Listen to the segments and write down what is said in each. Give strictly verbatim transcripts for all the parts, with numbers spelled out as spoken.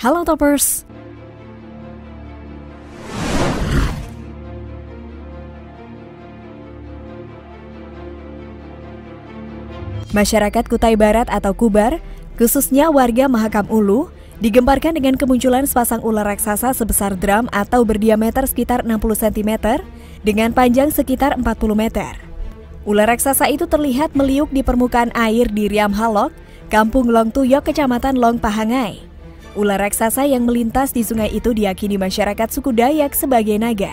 Halo Toppers! Masyarakat Kutai Barat atau Kubar, khususnya warga Mahakam Ulu, digemparkan dengan kemunculan sepasang ular raksasa sebesar drum atau berdiameter sekitar enam puluh sentimeter dengan panjang sekitar empat puluh meter. Ular raksasa itu terlihat meliuk di permukaan air di Riam Halok, Kampung Long Tuyok, Kecamatan Long Pahangai. Ular raksasa yang melintas di sungai itu diyakini masyarakat suku Dayak sebagai naga.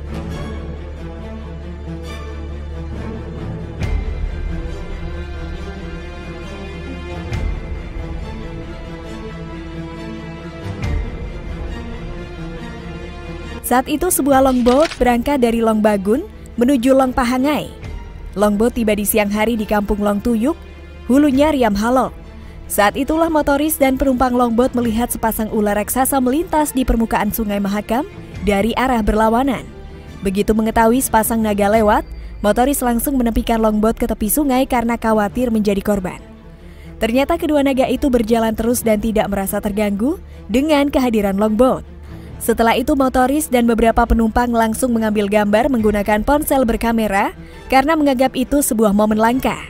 Saat itu sebuah longboat berangkat dari Long Bagun menuju Long Pahangai. Longboat tiba di siang hari di Kampung Long Tuyuk, hulunya Riam Halok. Saat itulah motoris dan penumpang longboat melihat sepasang ular raksasa melintas di permukaan Sungai Mahakam dari arah berlawanan. Begitu mengetahui sepasang naga lewat, motoris langsung menepikan longboat ke tepi sungai karena khawatir menjadi korban. Ternyata kedua naga itu berjalan terus dan tidak merasa terganggu dengan kehadiran longboat. Setelah itu motoris dan beberapa penumpang langsung mengambil gambar menggunakan ponsel berkamera karena menganggap itu sebuah momen langka.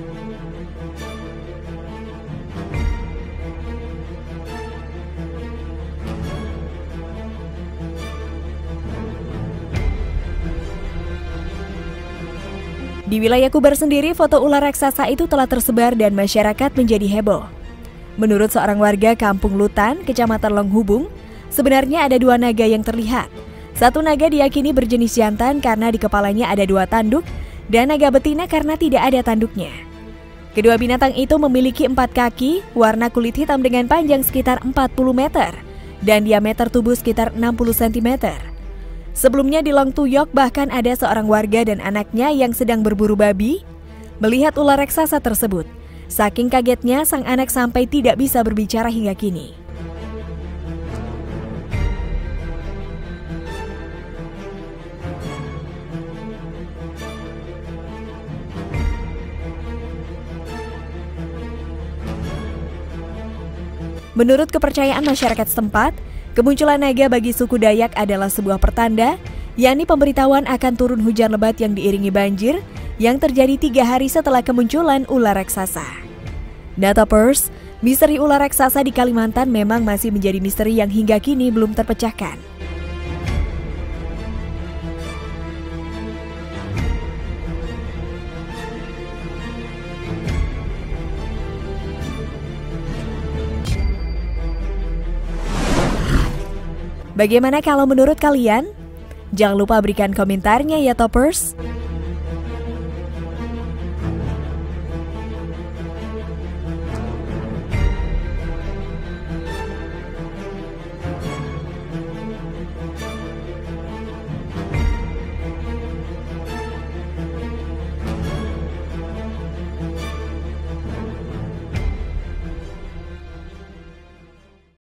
Di wilayah Kubar sendiri, foto ular raksasa itu telah tersebar dan masyarakat menjadi heboh. Menurut seorang warga Kampung Lutan, Kecamatan Longhubung, sebenarnya ada dua naga yang terlihat. Satu naga diyakini berjenis jantan karena di kepalanya ada dua tanduk, dan naga betina karena tidak ada tanduknya. Kedua binatang itu memiliki empat kaki, warna kulit hitam dengan panjang sekitar empat puluh meter, dan diameter tubuh sekitar enam puluh sentimeter. Sebelumnya di Long Tuyok bahkan ada seorang warga dan anaknya yang sedang berburu babi, melihat ular raksasa tersebut. Saking kagetnya, sang anak sampai tidak bisa berbicara hingga kini. Menurut kepercayaan masyarakat setempat, kemunculan naga bagi suku Dayak adalah sebuah pertanda, yakni pemberitahuan akan turun hujan lebat yang diiringi banjir yang terjadi tiga hari setelah kemunculan ular raksasa. Nah Toppers, misteri ular raksasa di Kalimantan memang masih menjadi misteri yang hingga kini belum terpecahkan. Bagaimana kalau menurut kalian? Jangan lupa berikan komentarnya ya Toppers.